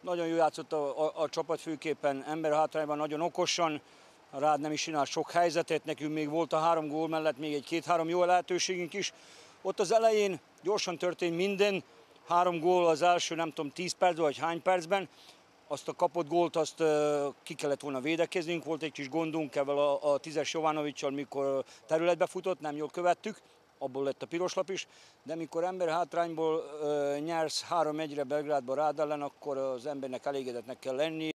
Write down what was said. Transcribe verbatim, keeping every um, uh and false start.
Nagyon jó játszott a, a, a csapat, főképpen emberhátrányban, nagyon okosan. A Rád nem is csinál sok helyzetet, nekünk még volt a három gól mellett még egy két-három jó lehetőségünk is. Ott az elején gyorsan történt minden, három gól az első, nem tudom, tíz percben vagy hány percben. Azt a kapott gólt, azt ki kellett volna védekeznünk, volt egy kis gondunk ezzel a, a tízes Jovanovics-sal, mikor területbe futott, nem jól követtük, abból lett a piros lap is, de mikor emberhátrányból nyersz három egyre Belgrádba Rád ellen, akkor az embernek elégedetnek kell lenni.